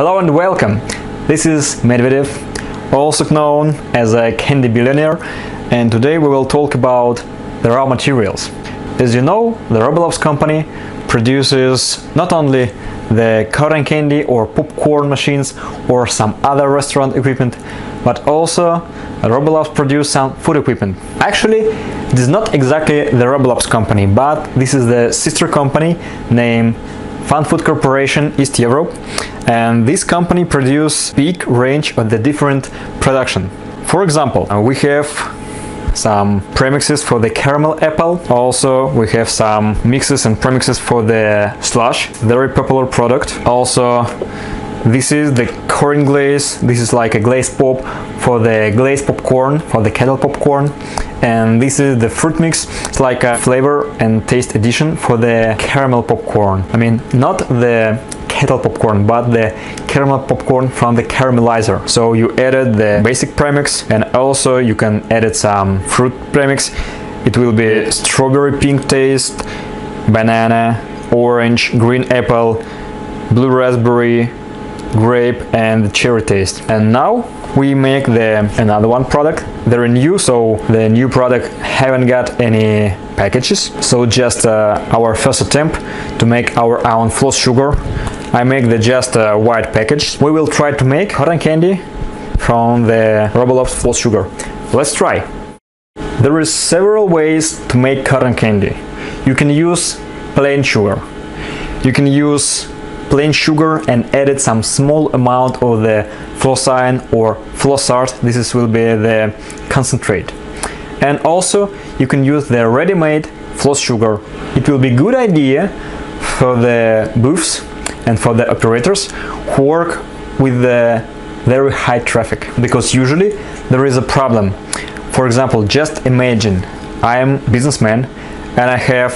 Hello and welcome. This is Medvedev, also known as a candy billionaire, and today we will talk about the raw materials. As you know, the Roblox company produces not only the cotton candy or popcorn machines or some other restaurant equipment, but also Roblox produce some food equipment. Actually, it is not exactly the Roblox company, but this is the sister company named Fun Food Corporation East Europe, and this company produce big range of the different production. For example, we have some premixes for the caramel apple. Also, we have some mixes and premixes for the slush, very popular product. Also, this is the corn glaze. This is like a glaze pop for the glazed popcorn, for the kettle popcorn. And this is the fruit mix. It's like a flavor and taste addition for the caramel popcorn. I mean, not the kettle popcorn, but the caramel popcorn from the caramelizer. So you added the basic premix, and also you can add some fruit premix. It will be strawberry pink taste, banana, orange, green apple, blue raspberry, grape and cherry taste. And now we make another one product. They're new, so the new product haven't got any packages, so just our first attempt to make our own FlosSugar. I make just white package. We will try to make cotton candy from the Roblox FlosSugar. Let's try. There is several ways to make cotton candy. You can use plain sugar. You can use plain sugar and added some small amount of the Flossin or FlosSugar. This will be the concentrate. And also you can use the ready-made FlosSugar. It will be good idea for the booths and for the operators who work with the very high traffic, because usually there is a problem. For example, just imagine I am a businessman and I have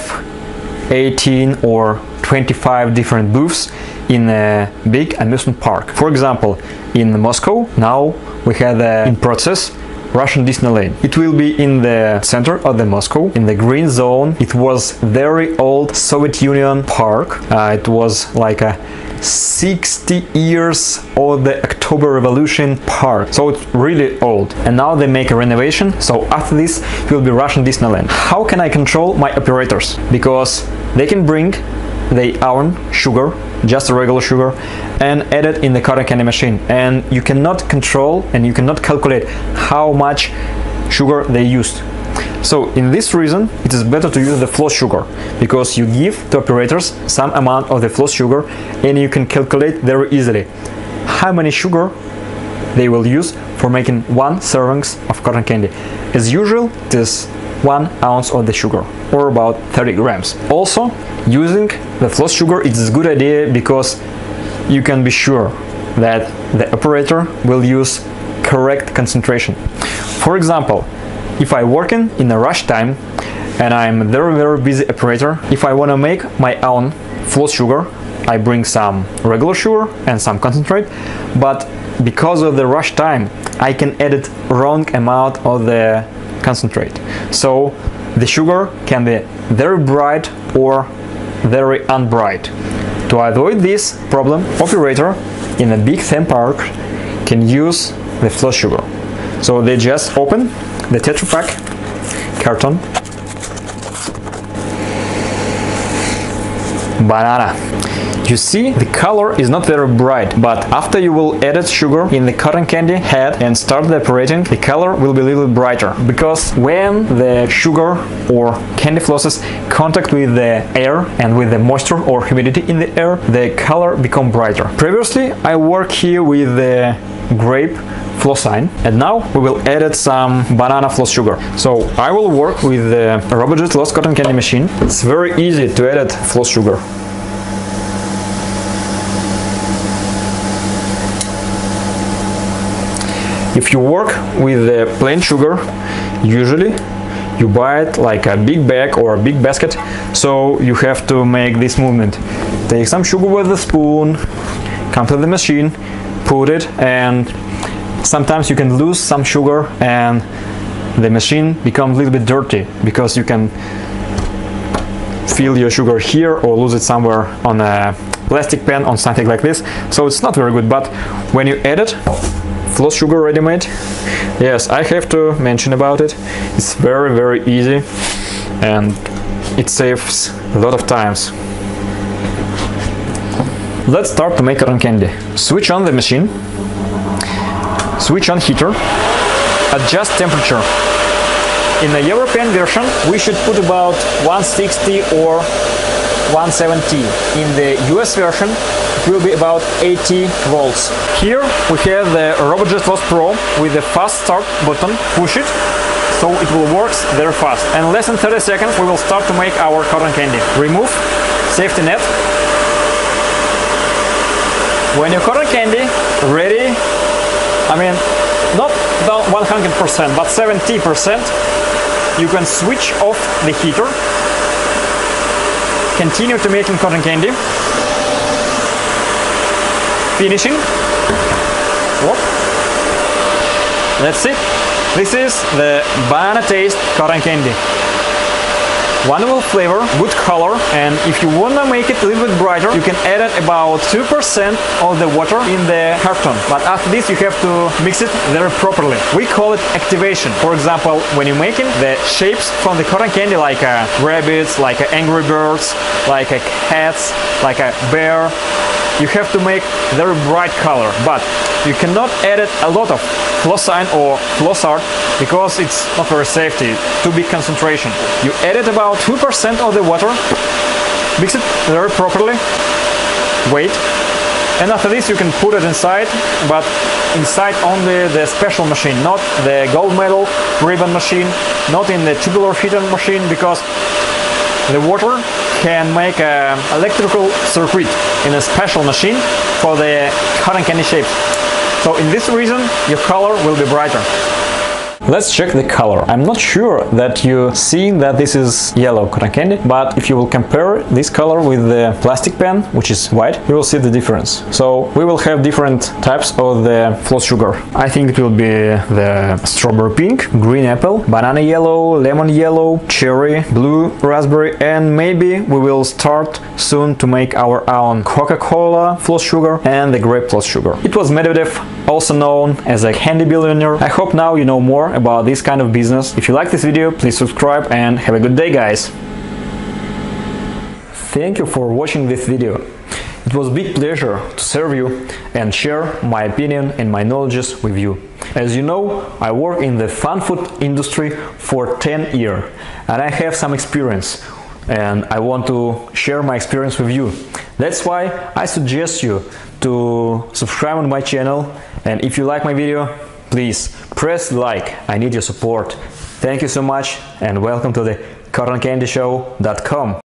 18 or 25 different booths in a big amusement park. For example, in Moscow now we have in process Russian Disneyland. It will be in the center of the Moscow, in the green zone. It was very old Soviet Union park. It was like a 60 years old the October Revolution park, so it's really old. And now they make a renovation, so after this it will be Russian Disneyland. How can I control my operators? Because they can bring their own sugar, just a regular sugar, and add it in the cotton candy machine, and you cannot control and you cannot calculate how much sugar they used. So in this reason it is better to use the FlosSugar, because you give to operators some amount of the FlosSugar and you can calculate very easily how many sugar they will use for making 1 servings of cotton candy. As usual, it is 1 ounce of the sugar, or about 30 grams. Also, using the FlosSugar, it is a good idea because you can be sure that the operator will use correct concentration. For example, if I working in a rush time and I'm a very busy operator, if I want to make my own FlosSugar, I bring some regular sugar and some concentrate, but because of the rush time I can edit wrong amount of the concentrate, so the sugar can be very bright or very unbright. To avoid this problem, operator in a big theme park can use the FlosSugar. So they just open the Tetra Pak carton, banana. You see, the color is not very bright, but after you will add sugar in the cotton candy head and start the operating, the color will be a little brighter, because when the sugar or candy flosses contact with the air and with the moisture or humidity in the air, the color become brighter. Previously I worked here with the grape Flossine, and now we will add some banana FlosSugar. So I will work with the Robojet Lost Cotton Candy machine. It's very easy to add FlosSugar. If you work with the plain sugar, usually you buy it like a big bag or a big basket, so you have to make this movement. Take some sugar with a spoon, come to the machine, put it, and sometimes you can lose some sugar and the machine becomes a little bit dirty, because you can feel your sugar here or lose it somewhere on a plastic pen on something like this, so it's not very good. But when you add it, FlosSugar ready-made, yes, I have to mention about it. It's very easy and it saves a lot of times. Let's start to make cotton candy. Switch on the machine, switch on heater, adjust temperature. In the European version we should put about 160 or 170. In the US version it will be about 80 volts. Here we have the RoboJet Floss Pro with the fast start button. Push it, so it will work very fast. And less than 30 seconds we will start to make our cotton candy. Remove safety net. When your cotton candy ready, I mean not 100% but 70%, you can switch off the heater. Continue to making cotton candy. Finishing. Whoop. That's it. This is the banana taste cotton candy. Wonderful flavor, good color, and if you wanna make it a little bit brighter, you can add about 2% of the water in the carton. But after this you have to mix it very properly. We call it activation. For example, when you're making the shapes from the cotton candy, like rabbits, like angry birds, like cats, like a bear, you have to make very bright color, but you cannot add it a lot of Flossin or FlosSugar because it's not very safety, too big concentration. You add it about 2% of the water, mix it very properly, wait, and after this you can put it inside, but inside only the special machine, not the gold medal ribbon machine, not in the tubular heater machine, because the water can make an electrical circuit in a special machine for the cotton candy shape. So in this reason your color will be brighter. Let's check the color. I'm not sure that you see that this is yellow cotton candy, but if you will compare this color with the plastic pen, which is white, you will see the difference. So we will have different types of the FlosSugar. I think it will be the strawberry pink, green apple, banana yellow, lemon yellow, cherry, blue, raspberry, and maybe we will start soon to make our own Coca-Cola FlosSugar and the grape FlosSugar. It was Medvedev, also known as a candy billionaire. I hope now you know more about this kind of business. If you like this video, please subscribe and have a good day, guys. Thank you for watching this video. It was a big pleasure to serve you and share my opinion and my knowledges with you. As you know, I work in the fun food industry for 10 years and I have some experience and I want to share my experience with you. That's why I suggest you to subscribe on my channel, and if you like my video, please press like. I need your support. Thank you so much and welcome to the cottoncandyshow.com.